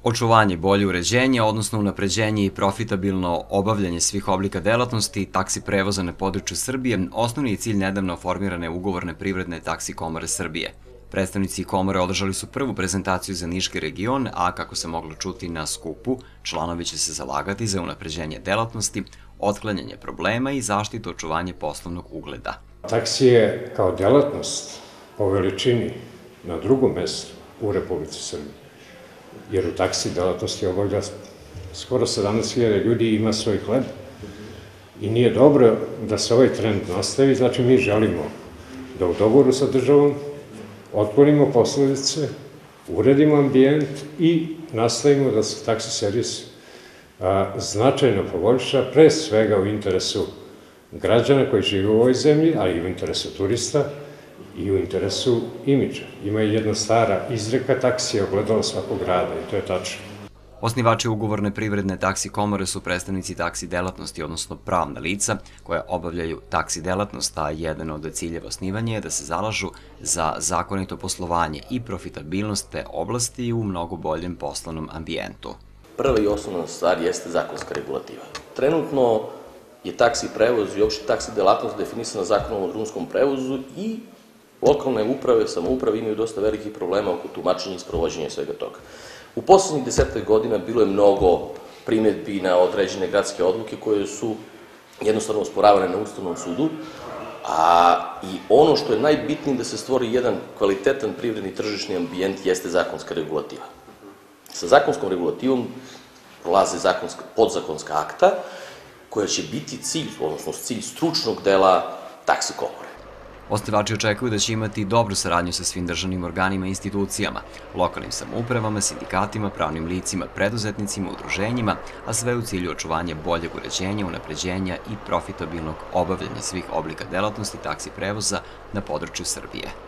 Očuvanje, bolje uređenje, odnosno unapređenje i profitabilno obavljanje svih oblika delatnosti taksi prevoza na području Srbije osnovni je cilj nedavno formirane ugovorne privredne taksi komore Srbije. Predstavnici komore održali su prvu prezentaciju za Niški region, a kako se moglo čuti na skupu, članovi će se zalagati za unapređenje delatnosti, otklanjanje problema i zaštitu očuvanje poslovnog ugleda. Taksi je kao delatnost po veličini na drugom mestu u Republici Srbiji, jer u taksi delatnosti obavlja skoro 17.000 ljudi i ima svoj hleb. I nije dobro da se ovaj trend nastavi, znači mi želimo da u dogovoru sa državom otklonimo posledice, uredimo ambijent i nastavimo da se taksi servis značajno poboljša, pre svega u interesu građana koji žive u ovoj zemlji, ali i u interesu turista i u interesu imidža. Ima jedna stara izreka, taksi je ogledalo svakog grada i to je tačno. Osnivači ugovorne privredne taksi komore su predstavnici taksi delatnosti, odnosno pravna lica koja obavljaju taksi delatnost, a jedan od ciljeva osnivanja je da se zalažu za zakonito poslovanje i profitabilnost te oblasti u mnogo boljem poslovnom ambijentu. Prva i osnovna stvar jeste zakonska regulativa. Trenutno je taksi prevoz i uopšte taksi delatnost definisana Zakonom o drumskom prevozu i lokalne uprave, samouprave imaju dosta velikih problema oko tumačenja i sprovođenja svega toga. U poslednjih 10 godina bilo je mnogo primedbi na određene gradske odluke koje su jednostavno osporavane na Ustavnom sudu, i ono što je najbitnije da se stvori jedan kvalitetan privredni tržišni ambijent jeste zakonska regulativa. Sa zakonskom regulativom prolaze podzakonska akta koja će biti cilj, odnosno cilj stručnog dela taksi komore. Osnivači očekuju da će imati dobru saradnju sa svim državnim organima i institucijama, lokalnim samoupravama, sindikatima, pravnim licima, preduzetnicima, udruženjima, a sve u cilju očuvanja boljeg uređenja, unapređenja i profitabilnog obavljanja svih oblika delatnosti taksi prevoza na području Srbije.